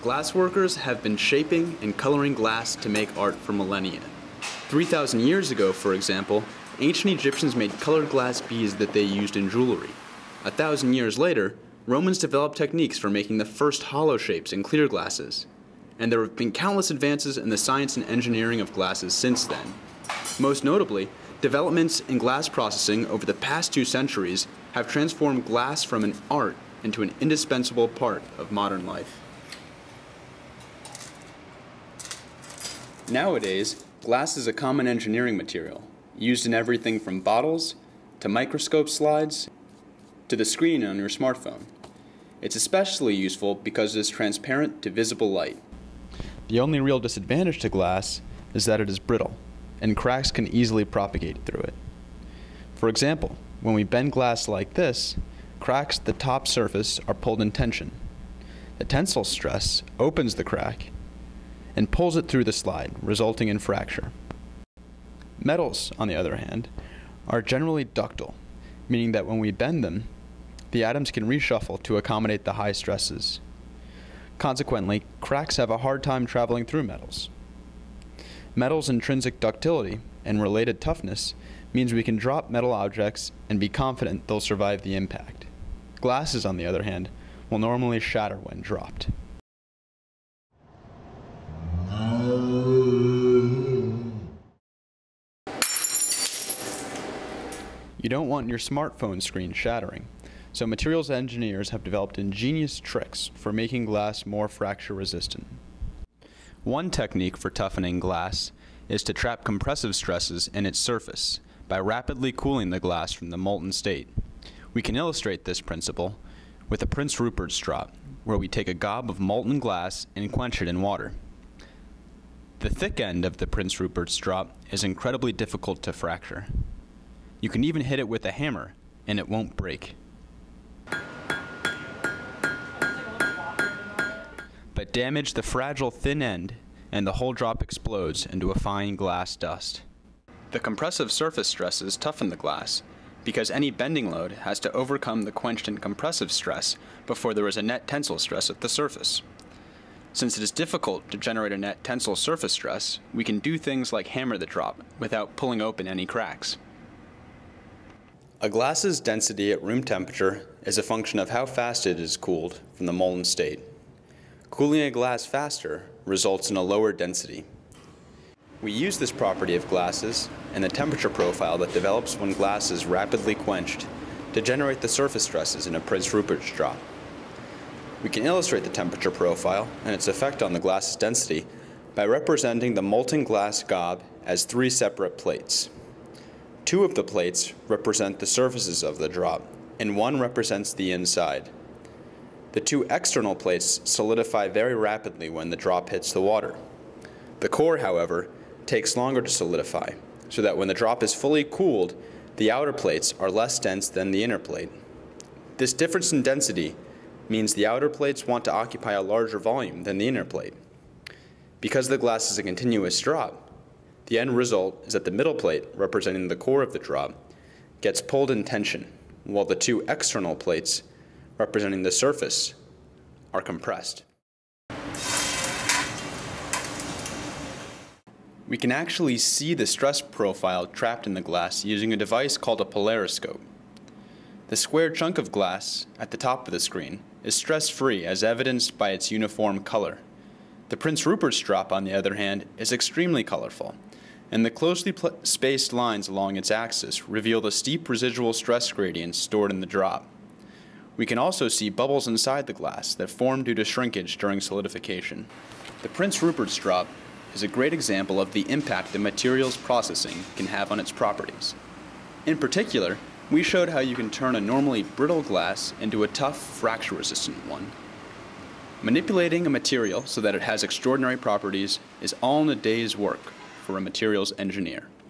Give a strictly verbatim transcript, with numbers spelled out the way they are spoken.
Glassworkers have been shaping and coloring glass to make art for millennia. three thousand years ago, for example, ancient Egyptians made colored glass beads that they used in jewelry. A thousand years later, Romans developed techniques for making the first hollow shapes in clear glasses. And there have been countless advances in the science and engineering of glasses since then. Most notably, developments in glass processing over the past two centuries have transformed glass from an art into an indispensable part of modern life. Nowadays, glass is a common engineering material, used in everything from bottles, to microscope slides, to the screen on your smartphone. It's especially useful because it is transparent to visible light. The only real disadvantage to glass is that it is brittle, and cracks can easily propagate through it. For example, when we bend glass like this, cracks at the top surface are pulled in tension. The tensile stress opens the crack and pulls it through the slide, resulting in fracture. Metals, on the other hand, are generally ductile, meaning that when we bend them, the atoms can reshuffle to accommodate the high stresses. Consequently, cracks have a hard time traveling through metals. Metal's intrinsic ductility and related toughness means we can drop metal objects and be confident they'll survive the impact. Glasses, on the other hand, will normally shatter when dropped. You don't want your smartphone screen shattering, so materials engineers have developed ingenious tricks for making glass more fracture resistant. One technique for toughening glass is to trap compressive stresses in its surface by rapidly cooling the glass from the molten state. We can illustrate this principle with a Prince Rupert's drop, where we take a gob of molten glass and quench it in water. The thick end of the Prince Rupert's drop is incredibly difficult to fracture. You can even hit it with a hammer, and it won't break. But damage the fragile thin end, and the whole drop explodes into a fine glass dust. The compressive surface stresses toughen the glass, because any bending load has to overcome the quenched and compressive stress before there is a net tensile stress at the surface. Since it is difficult to generate a net tensile surface stress, we can do things like hammer the drop without pulling open any cracks. A glass's density at room temperature is a function of how fast it is cooled from the molten state. Cooling a glass faster results in a lower density. We use this property of glasses and the temperature profile that develops when glass is rapidly quenched to generate the surface stresses in a Prince Rupert's drop. We can illustrate the temperature profile and its effect on the glass's density by representing the molten glass gob as three separate plates. Two of the plates represent the surfaces of the drop, and one represents the inside. The two external plates solidify very rapidly when the drop hits the water. The core, however, takes longer to solidify, so that when the drop is fully cooled, the outer plates are less dense than the inner plate. This difference in density means the outer plates want to occupy a larger volume than the inner plate. Because the glass is a continuous drop, the end result is that the middle plate, representing the core of the drop, gets pulled in tension, while the two external plates, representing the surface, are compressed. We can actually see the stress profile trapped in the glass using a device called a polariscope. The square chunk of glass at the top of the screen is stress-free as evidenced by its uniform color. The Prince Rupert's drop, on the other hand, is extremely colorful, and the closely spaced lines along its axis reveal the steep residual stress gradients stored in the drop. We can also see bubbles inside the glass that form due to shrinkage during solidification. The Prince Rupert's drop is a great example of the impact that materials processing can have on its properties. In particular, we showed how you can turn a normally brittle glass into a tough, fracture-resistant one. Manipulating a material so that it has extraordinary properties is all in a day's work for a materials engineer.